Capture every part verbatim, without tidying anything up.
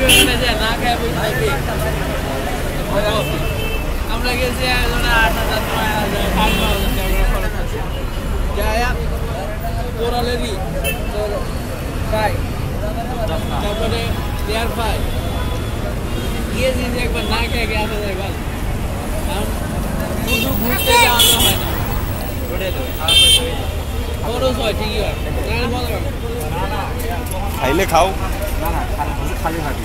আমরা গেছি আট হাজার নয় হাজার আট ন হাজার টাকা খরচ আছে যাই কোরালেরই তোর ফ্রাই তারপরে এয়ার ফ্রাই গিয়েছি যে একবার না খেয়ে গিয়ে আসা যায় ভালো কারণ শুধু ঘুরতে যাওয়া হয় না খরচ হয় ঠিকই হয় খাইলে খাও না না খালি খাবি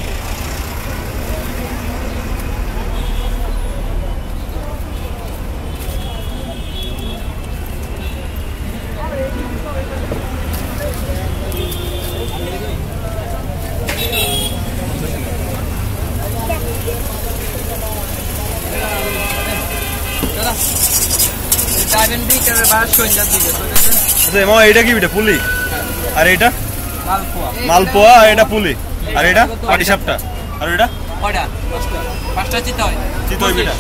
এটা কি পুলি আর এটা মালপোয়া এটা পুলি আর এটা পাটিসাপটা আর এটা চিতই পিঠা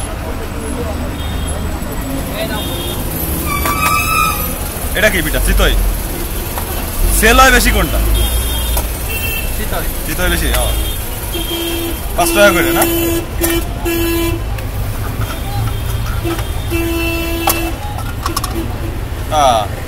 এটা কি পিঠা চিতই সেল হয় বেশি কোনটা চিতই বেশি পাঁচ টাকা করে না Ah.